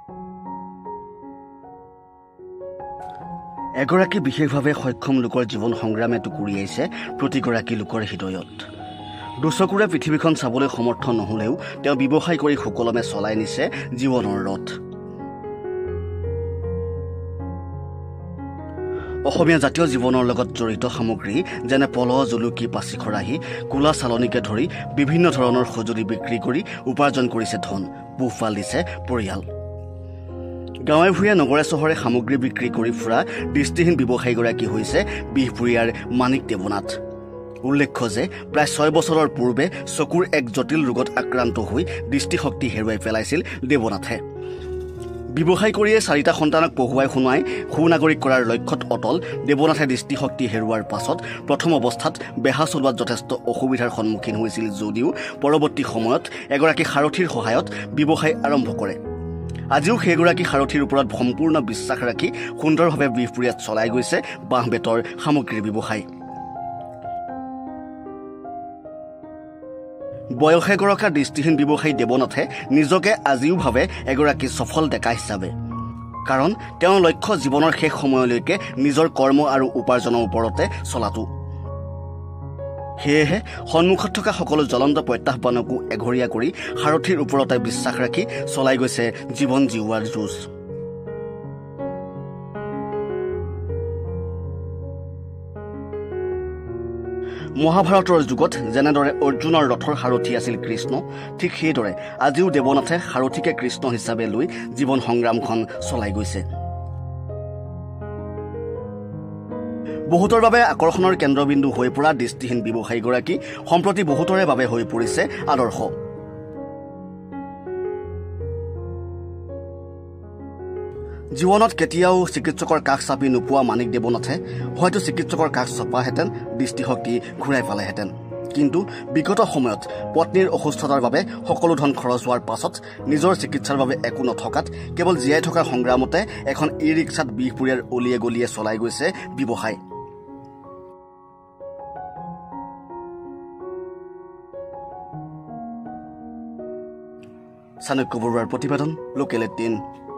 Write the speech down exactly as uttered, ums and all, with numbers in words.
এগৰাকী বিশেষভাৱে সক্ষম লোকৰ জীৱন সংগ্ৰামে টুকুৰিয়াইছে প্ৰতিগৰাকী লোকৰ হৃদয়ত। দুচকুৰে পৃথিৱীখন চাবলৈ সমৰ্থ নহলেও তেওঁ ব্যৱসায় কৰি সুকলমে চলাই নিছে জীৱনৰ ৰথ। অসমীয়া জাতীয় জীৱনৰ লগত জড়িত সামগ্ৰী যেনে পলহ, জুলুকি, পাচি খৰাহী, কোলা চালনীকে ধৰি বিভিন্ন ধৰণৰ সঁজুলি বিক্ৰী কৰি উপাৰ্জন কৰিছে ধন, পোহপাল দিছে পৰিয়াল। গাঁৱে ভূঞে নগৰে চহৰে সামগ্ৰী বিক্ৰী কৰি ফুৰা দৃষ্টিহীন ব্যৱসায়ীগৰাকী হৈছে বিহপুৰীয়াৰ মানিক দেৱনাথ। উল্লেখ্য যে প্ৰায় ছয় বছৰৰ পূৰ্বে চকুৰ এক জটিল ৰোগত আক্ৰান্ত হৈ দৃষ্টিশক্তি হেৰুৱাই পেলাইছিল দেৱনাথে। ব্যৱসায় কৰিয়ে চাৰিটা সন্তানক পঢ়ুৱাই শুনাই সুনাগৰিক কৰাৰ লক্ষ্যত অটল দেৱনাথে দৃষ্টিশক্তি হেৰুৱাৰ পাছত প্ৰথম অৱস্থাত বেহা চলোৱাত যথেষ্ট অসুবিধাৰ সন্মুখীন হৈছিল যদিও পৰৱৰ্তী সময়ত এগৰাকী সাৰথীৰ সহায়ত ব্যৱসায় আৰম্ভ কৰে। আজিও সেইগৰাকী সাৰথীৰ ওপৰত সম্পূৰ্ণ বিশ্বাস ৰাখি সুন্দৰভাৱে বিহপুৰীয়াত চলাই গৈছে বাঁহ বেতৰ সামগ্ৰীৰ ব্যৱসায়। বয়সে গৰকা দৃষ্টিহীন ব্যৱসায়ী দেৱনাথে নিজকে আজিও ভাবে এগৰাকী সফল ডেকা হিচাপে, কাৰণ তেওঁৰ লক্ষ্য জীৱনৰ শেষ সময়লৈকে নিজৰ কৰ্ম আৰু উপাৰ্জনৰ ওপৰতে চলাটো। সেয়েহে সন্মুখত থকা সকলো জ্বলন্ত প্ৰত্যাহ্বানকো এঘৰীয়া কৰি সাৰথীৰ ওপৰতে বিশ্বাস ৰাখি চলাই গৈছে জীৱন জীওৱাৰ যুঁজ। মহাভাৰতৰ যুগত যেনেদৰে অৰ্জুনৰ ৰথৰ সাৰথী আছিল কৃষ্ণ, ঠিক সেইদৰে আজিও দেৱনাথে সাৰথীকে কৃষ্ণ হিচাপে লৈ জীৱন সংগ্ৰামখন চলাই গৈছে। বহুতৰ বাবে আকৰ্ষণৰ কেন্দ্ৰবিন্দু হৈ পৰা দৃষ্টিহীন ব্যৱসায়ীগৰাকী সম্প্ৰতি বহুতৰে বাবে হৈ পৰিছে আদৰ্শ। জীৱনত কেতিয়াও চিকিৎসকৰ কাষ চাপি নোপোৱা মানিক দেৱনাথে হয়তো চিকিৎসকৰ কাষ চপাহেঁতেন, দৃষ্টিশক্তি ঘূৰাই পালেহেঁতেন। কিন্তু বিগত সময়ত পত্নীৰ অসুস্থতাৰ বাবে সকলো ধন খৰচ হোৱাৰ পাছত নিজৰ চিকিৎসাৰ বাবে একো নথকাত কেৱল জীয়াই থকাৰ সংগ্ৰামতে এখন ই ৰিক্সাত বিহপুৰীয়াৰ অলিয়ে গলিয়ে চলাই গৈছে ব্যৱসায়। চাণক্য বৰুৱাৰ প্ৰতিবেদন, লোকেল এইটিন।